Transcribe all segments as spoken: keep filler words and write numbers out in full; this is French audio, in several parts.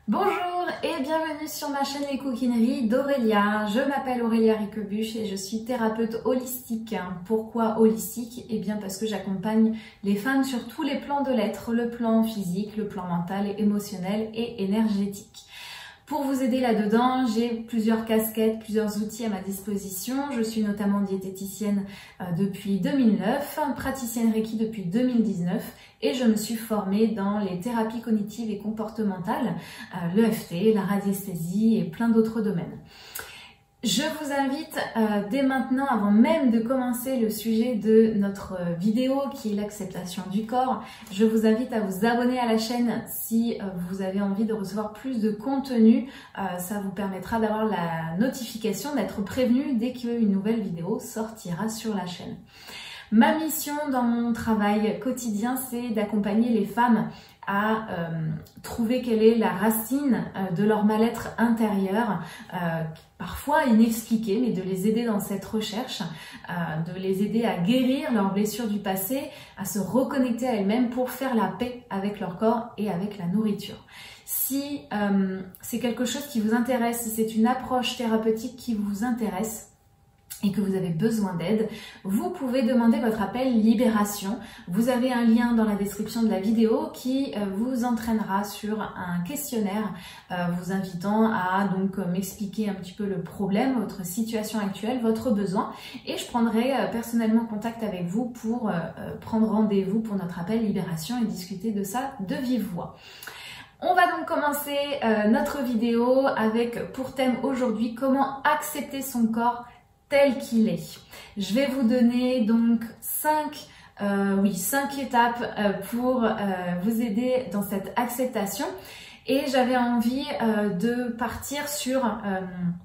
Bonjour et bienvenue sur ma chaîne Les Coquineries d'Aurélia. Je m'appelle Aurélia Riquebuche et je suis thérapeute holistique. Pourquoi holistique? Eh bien parce que j'accompagne les femmes sur tous les plans de l'être, le plan physique, le plan mental, émotionnel et énergétique. Pour vous aider là-dedans, j'ai plusieurs casquettes, plusieurs outils à ma disposition. Je suis notamment diététicienne depuis deux mille neuf, praticienne Reiki depuis deux mille dix-neuf et je me suis formée dans les thérapies cognitives et comportementales, l'E F T, la radiesthésie et plein d'autres domaines. Je vous invite euh, dès maintenant, avant même de commencer le sujet de notre vidéo qui est l'acceptation du corps, je vous invite à vous abonner à la chaîne si euh, vous avez envie de recevoir plus de contenu. Euh, ça vous permettra d'avoir la notification, d'être prévenu dès qu'une nouvelle vidéo sortira sur la chaîne. Ma mission dans mon travail quotidien, c'est d'accompagner les femmes à euh, trouver quelle est la racine euh, de leur mal-être intérieur, euh, parfois inexpliqué, mais de les aider dans cette recherche, euh, de les aider à guérir leurs blessures du passé, à se reconnecter à elles-mêmes pour faire la paix avec leur corps et avec la nourriture. Si euh, c'est quelque chose qui vous intéresse, si c'est une approche thérapeutique qui vous intéresse, et que vous avez besoin d'aide, vous pouvez demander votre appel Libération. Vous avez un lien dans la description de la vidéo qui vous entraînera sur un questionnaire euh, vous invitant à donc m'expliquer un petit peu le problème, votre situation actuelle, votre besoin et je prendrai euh, personnellement contact avec vous pour euh, prendre rendez-vous pour notre appel Libération et discuter de ça de vive voix. On va donc commencer euh, notre vidéo avec pour thème aujourd'hui comment accepter son corps tel qu'il est. Je vais vous donner donc cinq, euh, oui, cinq étapes euh, pour euh, vous aider dans cette acceptation. Et j'avais envie euh, de partir sur euh,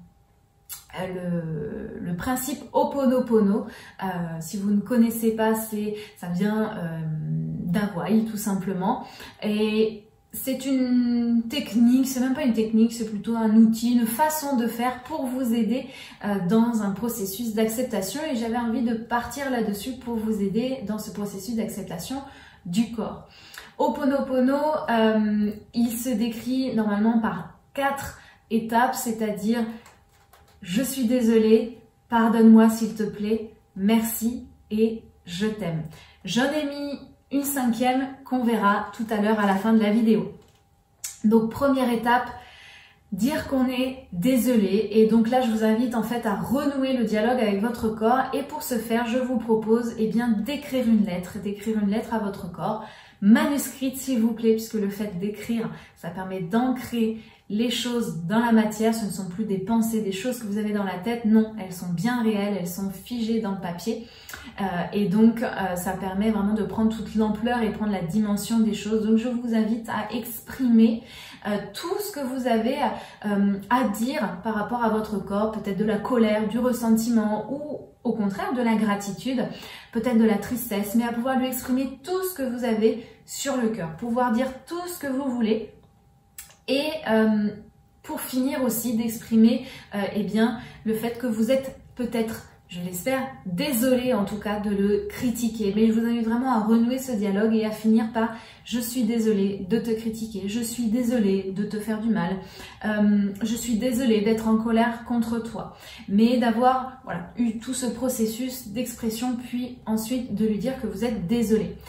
le, le principe Ho'oponopono. Euh, si vous ne connaissez pas, c'est, ça vient euh, d'Hawaï tout simplement. Et c'est une technique, c'est même pas une technique, c'est plutôt un outil, une façon de faire pour vous aider euh, dans un processus d'acceptation et j'avais envie de partir là-dessus pour vous aider dans ce processus d'acceptation du corps. Ho'oponopono, euh, il se décrit normalement par quatre étapes, c'est-à-dire je suis désolée, pardonne-moi s'il te plaît, merci et je t'aime. J'en ai mis une cinquième qu'on verra tout à l'heure à la fin de la vidéo. Donc première étape, dire qu'on est désolé et donc là je vous invite en fait à renouer le dialogue avec votre corps et pour ce faire je vous propose eh bien d'écrire une lettre, d'écrire une lettre à votre corps, manuscrite s'il vous plaît puisque le fait d'écrire ça permet d'ancrer les choses dans la matière, ce ne sont plus des pensées, des choses que vous avez dans la tête, non, elles sont bien réelles, elles sont figées dans le papier euh, et donc euh, ça permet vraiment de prendre toute l'ampleur et prendre la dimension des choses. Donc je vous invite à exprimer euh, tout ce que vous avez euh, à dire par rapport à votre corps, peut-être de la colère, du ressentiment ou au contraire de la gratitude, peut-être de la tristesse, mais à pouvoir lui exprimer tout ce que vous avez sur le cœur, pouvoir dire tout ce que vous voulez. Et euh, pour finir aussi d'exprimer euh, eh bien, le fait que vous êtes peut-être, je l'espère, désolé en tout cas de le critiquer. Mais je vous invite vraiment à renouer ce dialogue et à finir par « je suis désolée de te critiquer, je suis désolée de te faire du mal, euh, je suis désolée d'être en colère contre toi ». Mais d'avoir voilà, eu tout ce processus d'expression puis ensuite de lui dire que vous êtes désolé.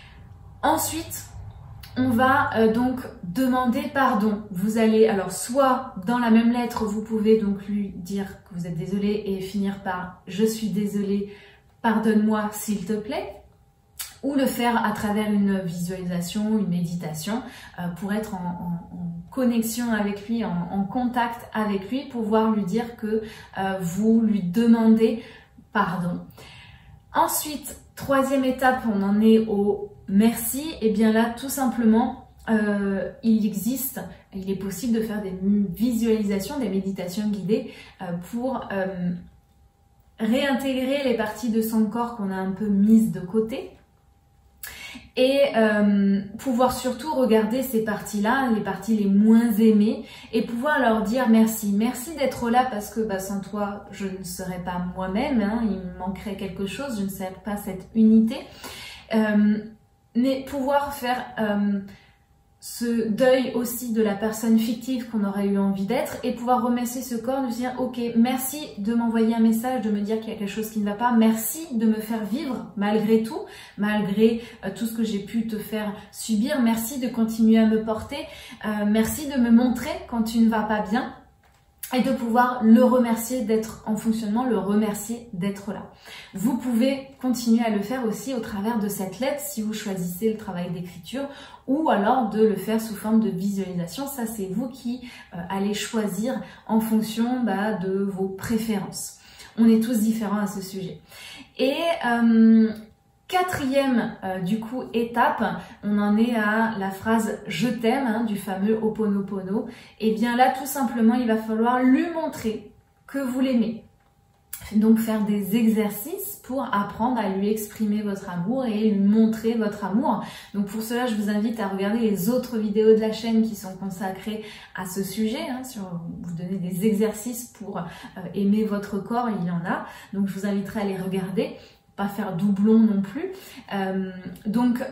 Ensuite, on va euh, donc demander pardon. Vous allez, alors soit dans la même lettre, vous pouvez donc lui dire que vous êtes désolé et finir par « je suis désolé, pardonne-moi s'il te plaît » ou le faire à travers une visualisation, une méditation euh, pour être en, en, en connexion avec lui, en, en contact avec lui, pour pouvoir lui dire que euh, vous lui demandez pardon. Ensuite, troisième étape, on en est au merci, et bien là tout simplement euh, il existe, il est possible de faire des visualisations, des méditations guidées euh, pour euh, réintégrer les parties de son corps qu'on a un peu mises de côté et euh, pouvoir surtout regarder ces parties-là, les parties les moins aimées et pouvoir leur dire merci, merci d'être là parce que bah, sans toi je ne serais pas moi-même, hein, il me manquerait quelque chose, je ne serais pas cette unité. Euh, mais pouvoir faire euh, ce deuil aussi de la personne fictive qu'on aurait eu envie d'être et pouvoir remercier ce corps, de se dire ok, merci de m'envoyer un message, de me dire qu'il y a quelque chose qui ne va pas, merci de me faire vivre malgré tout, malgré euh, tout ce que j'ai pu te faire subir, merci de continuer à me porter, euh, merci de me montrer quand tu ne vas pas bien. Et de pouvoir le remercier d'être en fonctionnement, le remercier d'être là. Vous pouvez continuer à le faire aussi au travers de cette lettre si vous choisissez le travail d'écriture ou alors de le faire sous forme de visualisation. Ça, c'est vous qui euh, allez choisir en fonction bah, de vos préférences. On est tous différents à ce sujet. Et euh, quatrième euh, du coup étape, on en est à la phrase « je t'aime hein, » du fameux Ho'oponopono. Et bien là, tout simplement, il va falloir lui montrer que vous l'aimez. Donc faire des exercices pour apprendre à lui exprimer votre amour et lui montrer votre amour. Donc pour cela, je vous invite à regarder les autres vidéos de la chaîne qui sont consacrées à ce sujet. Hein, sur vous donner des exercices pour euh, aimer votre corps, il y en a. Donc je vous inviterai à les regarder. Pas faire doublon non plus. Euh, donc,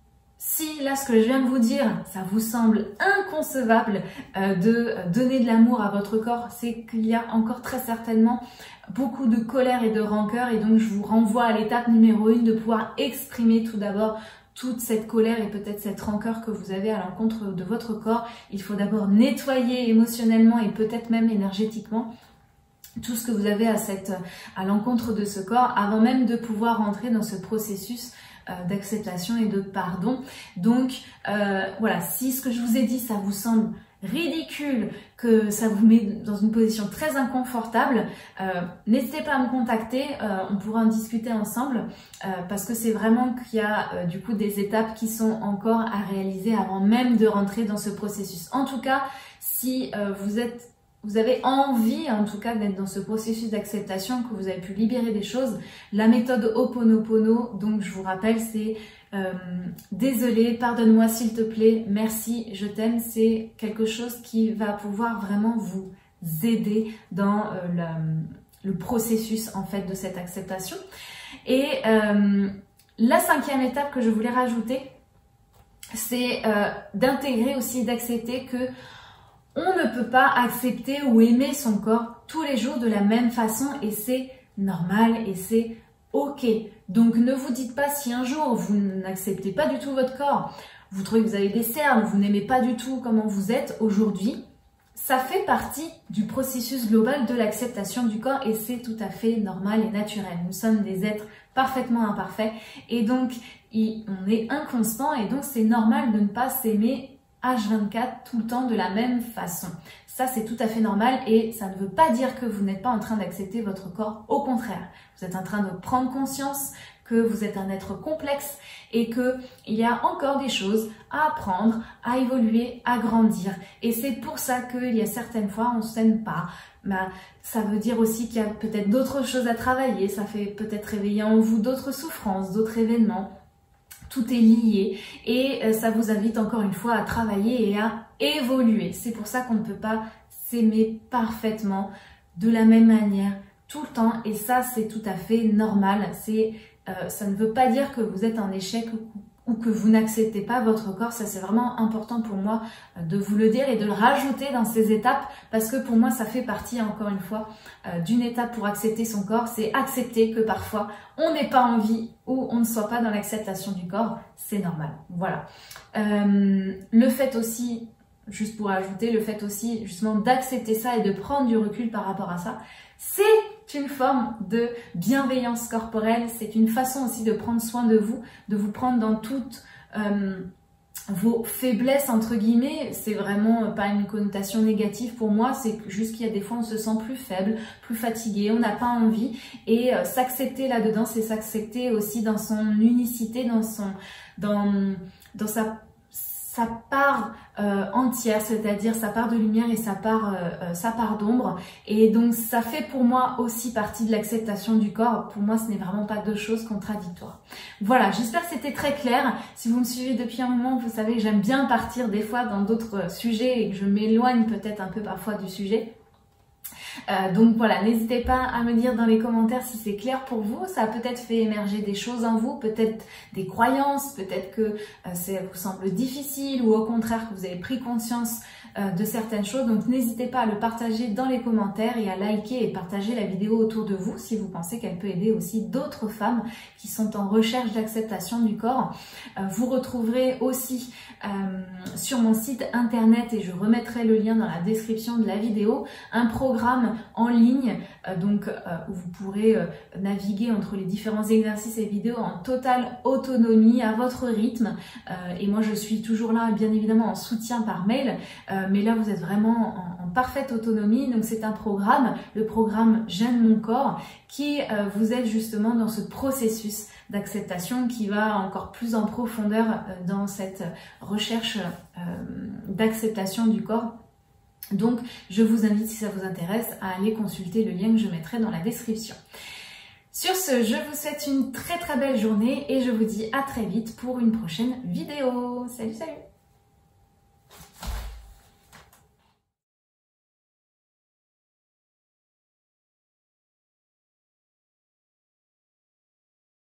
si là, ce que je viens de vous dire, ça vous semble inconcevable euh, de donner de l'amour à votre corps, c'est qu'il y a encore très certainement beaucoup de colère et de rancœur. Et donc, je vous renvoie à l'étape numéro une de pouvoir exprimer tout d'abord toute cette colère et peut-être cette rancœur que vous avez à l'encontre de votre corps. Il faut d'abord nettoyer émotionnellement et peut-être même énergétiquement tout ce que vous avez à, cette, à l'encontre de ce corps avant même de pouvoir rentrer dans ce processus euh, d'acceptation et de pardon. Donc euh, voilà, si ce que je vous ai dit, ça vous semble ridicule, que ça vous met dans une position très inconfortable, euh, n'hésitez pas à me contacter, euh, on pourra en discuter ensemble euh, parce que c'est vraiment qu'il y a euh, du coup des étapes qui sont encore à réaliser avant même de rentrer dans ce processus. En tout cas, si euh, vous êtes Vous avez envie, en tout cas, d'être dans ce processus d'acceptation, que vous avez pu libérer des choses. La méthode Ho'oponopono, donc je vous rappelle, c'est euh, désolé, pardonne-moi s'il te plaît, merci, je t'aime. C'est quelque chose qui va pouvoir vraiment vous aider dans euh, le, le processus en fait de cette acceptation. Et euh, la cinquième étape que je voulais rajouter, c'est euh, d'intégrer aussi, d'accepter que on ne peut pas accepter ou aimer son corps tous les jours de la même façon et c'est normal et c'est ok. Donc ne vous dites pas si un jour vous n'acceptez pas du tout votre corps, vous trouvez que vous avez des cernes, vous n'aimez pas du tout comment vous êtes aujourd'hui, ça fait partie du processus global de l'acceptation du corps et c'est tout à fait normal et naturel. Nous sommes des êtres parfaitement imparfaits et donc on est inconstant et donc c'est normal de ne pas s'aimer H vingt-quatre tout le temps de la même façon. Ça, c'est tout à fait normal et ça ne veut pas dire que vous n'êtes pas en train d'accepter votre corps. Au contraire, vous êtes en train de prendre conscience que vous êtes un être complexe et qu'il y a encore des choses à apprendre, à évoluer, à grandir. Et c'est pour ça qu'il y a certaines fois, on ne s'aime pas. Ben, ça veut dire aussi qu'il y a peut-être d'autres choses à travailler. Ça fait peut-être réveiller en vous d'autres souffrances, d'autres événements. Tout est lié et ça vous invite encore une fois à travailler et à évoluer. C'est pour ça qu'on ne peut pas s'aimer parfaitement de la même manière tout le temps et ça c'est tout à fait normal. C'est, euh, ça ne veut pas dire que vous êtes en échec ou que vous n'acceptez pas votre corps. Ça c'est vraiment important pour moi de vous le dire et de le rajouter dans ces étapes parce que pour moi ça fait partie encore une fois euh, d'une étape pour accepter son corps. C'est accepter que parfois on n'ait pas envie ou on ne soit pas dans l'acceptation du corps, c'est normal. Voilà. Euh, le fait aussi, juste pour ajouter, le fait aussi justement d'accepter ça et de prendre du recul par rapport à ça, c'est une forme de bienveillance corporelle, c'est une façon aussi de prendre soin de vous, de vous prendre dans toutes euh, vos faiblesses entre guillemets. C'est vraiment pas une connotation négative pour moi, c'est juste qu'il y a des fois on se sent plus faible, plus fatigué, on n'a pas envie et euh, s'accepter là-dedans, c'est s'accepter aussi dans son unicité, dans son dans dans sa sa part euh, entière, c'est-à-dire sa part de lumière et sa part, euh, sa part d'ombre. Et donc ça fait pour moi aussi partie de l'acceptation du corps. Pour moi, ce n'est vraiment pas deux choses contradictoires. Voilà, j'espère que c'était très clair. Si vous me suivez depuis un moment, vous savez que j'aime bien partir des fois dans d'autres sujets et que je m'éloigne peut-être un peu parfois du sujet. Euh, donc voilà, n'hésitez pas à me dire dans les commentaires si c'est clair pour vous. Ça a peut-être fait émerger des choses en vous, peut-être des croyances, peut-être que euh, ça vous semble difficile ou au contraire que vous avez pris conscience euh, de certaines choses. Donc n'hésitez pas à le partager dans les commentaires et à liker et partager la vidéo autour de vous si vous pensez qu'elle peut aider aussi d'autres femmes qui sont en recherche d'acceptation du corps. Euh, vous retrouverez aussi euh, sur mon site internet, et je remettrai le lien dans la description de la vidéo, un programme en ligne euh, donc euh, où vous pourrez euh, naviguer entre les différents exercices et vidéos en totale autonomie à votre rythme. Euh, et moi je suis toujours là bien évidemment en soutien par mail, euh, mais là vous êtes vraiment en, en parfaite autonomie. Donc c'est un programme, le programme J'aime mon corps, qui euh, vous aide justement dans ce processus d'acceptation qui va encore plus en profondeur euh, dans cette recherche euh, d'acceptation du corps. Donc, je vous invite, si ça vous intéresse, à aller consulter le lien que je mettrai dans la description. Sur ce, je vous souhaite une très très belle journée et je vous dis à très vite pour une prochaine vidéo. Salut, salut!